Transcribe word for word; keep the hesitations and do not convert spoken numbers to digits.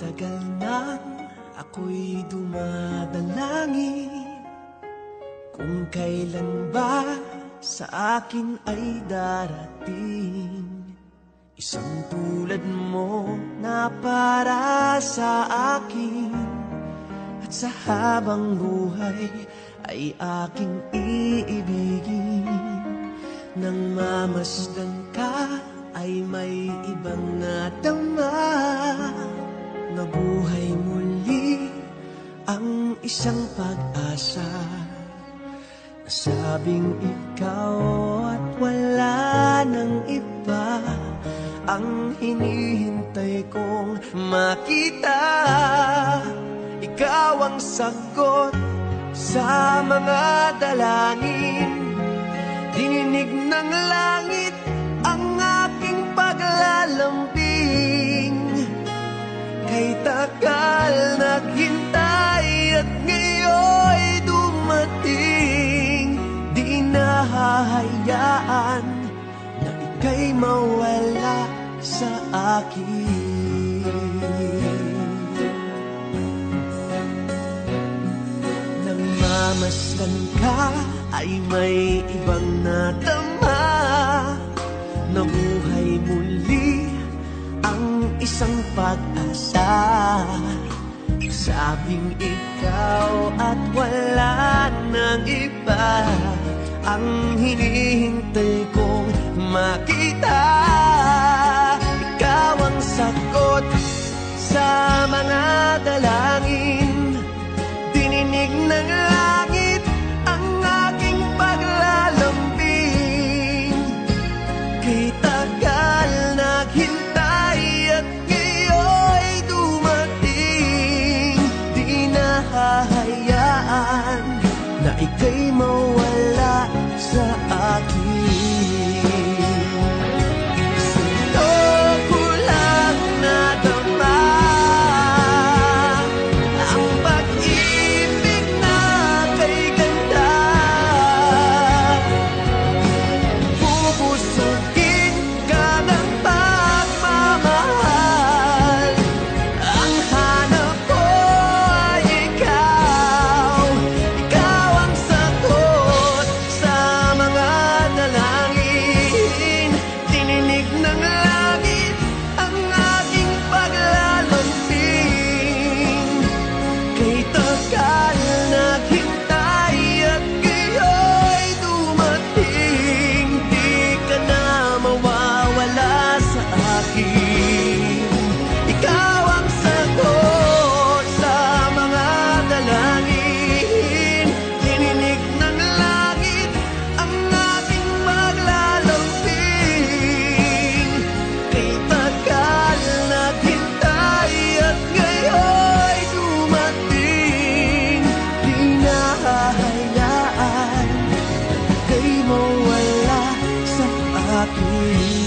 Matagal nang ako'y dumadalangin kung kailan ba sa akin ay darating isang tulad mo na para sa akin. At sa habang buhay ay aking iibigin. Nang mamasdan ka ay may ibang nadama. Nabuhay muli ang isang pag-asa. Nasabing ikaw at wala nang iba ang hinihintay kong makita. Ikaw ang sagot sa mga dalangin. Dininig ng langit ang aking paglalambing. Kay tagal naghintay at ngayon'y dumating. Di nahahayaan na ika'y mawala sa akin. Nang mamasdan ka ay may ibang nadama. Nabuhay muli ang isang pag-asa. Sabing ikaw at wala nang iba ang hinihintay kong makita. Ikaw ang sagot sa mga dalangin. Dininig ng langit ang aking paglalambing. Kay tagal naghintay at ngayon'y dumating. Di nahahayaan na ika'y mawala sa akin. Gusto ko lang nadama ang pag-ibig na kay ganda. Bubusugin ka ng pagmamahal. Ang hanap ko ay ikaw. Ikaw ang sagot sa mga dalangin. Dininig ng langit ang aking paglalambing. Kay tagal naghintay at ngayon'y dumating. Di ka na mawawala sa akin. Ikaw ang sagot sa mga dalangin. Dininig ng langit ang aking paglalambing. Kay tagal naghintay at ngayon'y dumating. Di nahahayaan na ika'y mawala sa akin.